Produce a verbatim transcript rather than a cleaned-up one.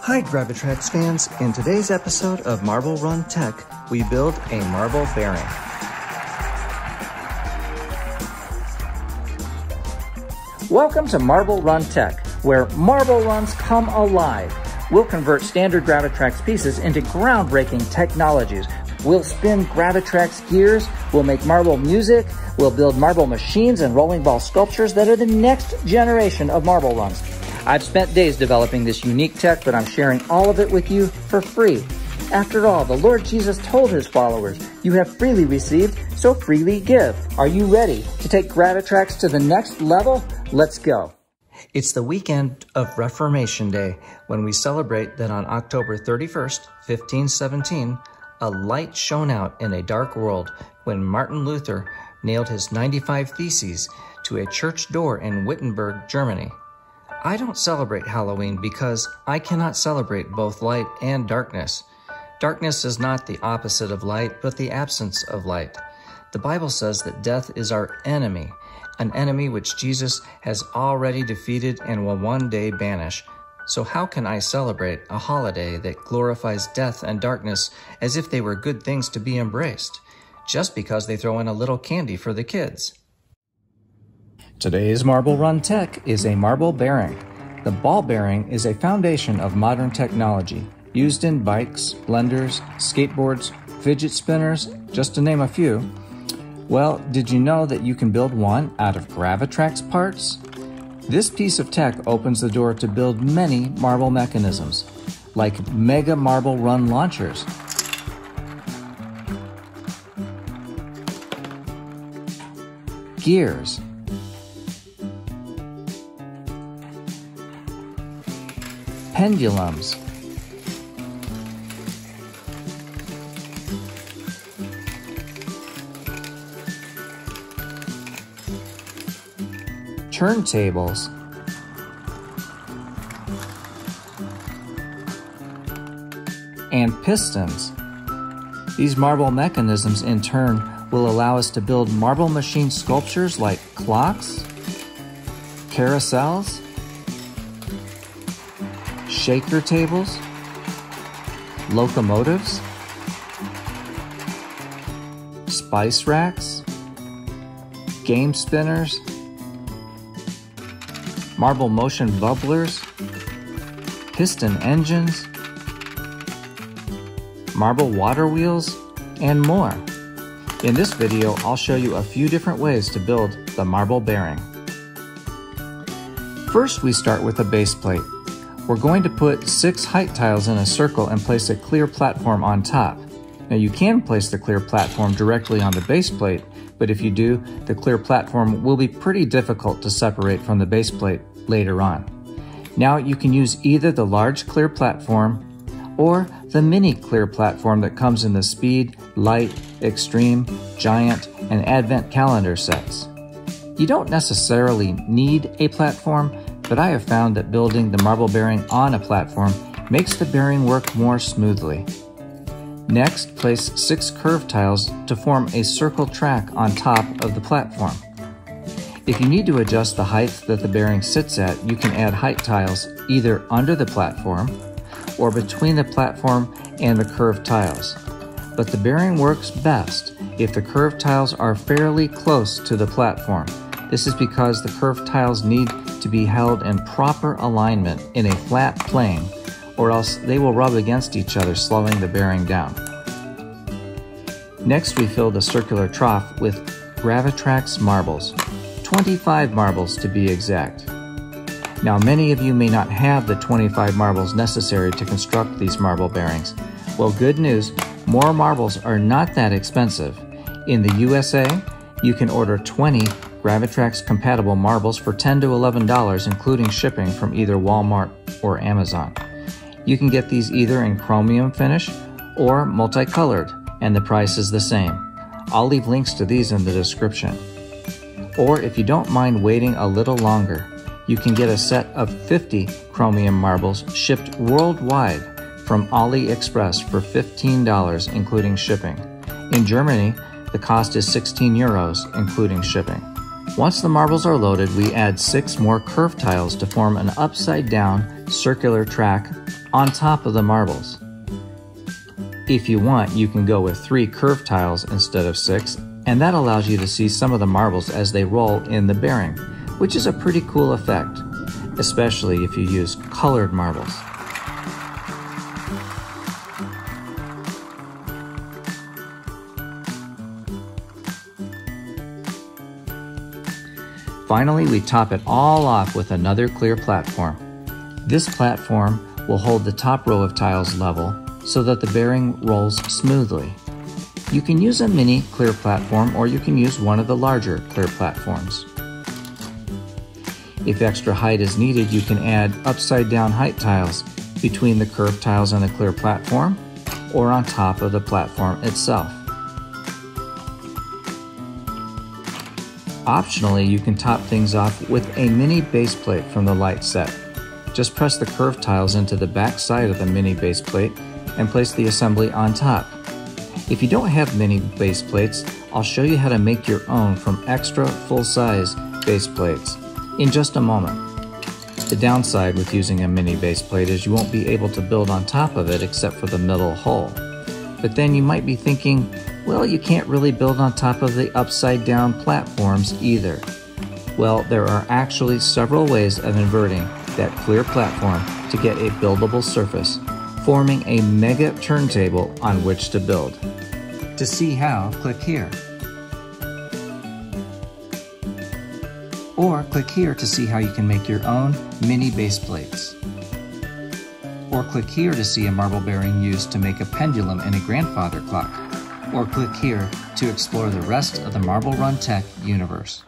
Hi GraviTrax fans, in today's episode of Marble Run Tech, we build a marble bearing. Welcome to Marble Run Tech, where marble runs come alive. We'll convert standard GraviTrax pieces into groundbreaking technologies. We'll spin GraviTrax gears, we'll make marble music, we'll build marble machines and rolling ball sculptures that are the next generation of marble runs. I've spent days developing this unique tech, but I'm sharing all of it with you for free. After all, the Lord Jesus told his followers, "You have freely received, so freely give." Are you ready to take GraviTrax to the next level? Let's go. It's the weekend of Reformation Day, when we celebrate that on October thirty-first, fifteen seventeen, a light shone out in a dark world when Martin Luther nailed his ninety-five Theses to a church door in Wittenberg, Germany. I don't celebrate Halloween because I cannot celebrate both light and darkness. Darkness is not the opposite of light, but the absence of light. The Bible says that death is our enemy, an enemy which Jesus has already defeated and will one day banish. So how can I celebrate a holiday that glorifies death and darkness as if they were good things to be embraced, just because they throw in a little candy for the kids? Today's Marble Run Tech is a marble bearing. The ball bearing is a foundation of modern technology, used in bikes, blenders, skateboards, fidget spinners, just to name a few. Well, did you know that you can build one out of GraviTrax parts? This piece of tech opens the door to build many marble mechanisms, like mega marble run launchers, gears, pendulums, turntables, and pistons. These marble mechanisms in turn will allow us to build marble machine sculptures like clocks, carousels, shaker tables, locomotives, spice racks, game spinners, marble motion bubblers, piston engines, marble water wheels, and more. In this video, I'll show you a few different ways to build the marble bearing. First, we start with a base plate. We're going to put six height tiles in a circle and place a clear platform on top. Now you can place the clear platform directly on the base plate, but if you do, the clear platform will be pretty difficult to separate from the base plate later on. Now you can use either the large clear platform or the mini clear platform that comes in the Speed, Light, Extreme, Giant, and Advent calendar sets. You don't necessarily need a platform, but I have found that building the marble bearing on a platform makes the bearing work more smoothly. Next, place six curved tiles to form a circle track on top of the platform. If you need to adjust the height that the bearing sits at, you can add height tiles either under the platform or between the platform and the curved tiles. But the bearing works best if the curved tiles are fairly close to the platform. This is because the curved tiles need to be held in proper alignment in a flat plane, or else they will rub against each other, slowing the bearing down. Next, we fill the circular trough with GraviTrax marbles, twenty-five marbles to be exact. Now, many of you may not have the twenty-five marbles necessary to construct these marble bearings. Well, good news, more marbles are not that expensive. In the U S A, you can order twenty GraviTrax compatible marbles for ten to eleven dollars, including shipping from either Walmart or Amazon. You can get these either in chromium finish or multicolored, and the price is the same. I'll leave links to these in the description. Or if you don't mind waiting a little longer, you can get a set of fifty chromium marbles shipped worldwide from AliExpress for fifteen dollars, including shipping. In Germany, the cost is sixteen euros, including shipping. Once the marbles are loaded, we add six more curved tiles to form an upside-down circular track on top of the marbles. If you want, you can go with three curved tiles instead of six, and that allows you to see some of the marbles as they roll in the bearing, which is a pretty cool effect, especially if you use colored marbles. Finally, we top it all off with another clear platform. This platform will hold the top row of tiles level so that the bearing rolls smoothly. You can use a mini clear platform or you can use one of the larger clear platforms. If extra height is needed, you can add upside down height tiles between the curved tiles and the clear platform or on top of the platform itself. Optionally, you can top things off with a mini base plate from the light set. Just press the curved tiles into the back side of the mini base plate and place the assembly on top. If you don't have mini base plates, I'll show you how to make your own from extra full-size base plates in just a moment. The downside with using a mini base plate is you won't be able to build on top of it except for the middle hole. But then you might be thinking, well, you can't really build on top of the upside down platforms either. Well, there are actually several ways of inverting that clear platform to get a buildable surface, forming a mega turntable on which to build. To see how, click here. Or click here to see how you can make your own mini base plates. Or click here to see a marble bearing used to make a pendulum and a grandfather clock. Or click here to explore the rest of the Marble Run Tech universe.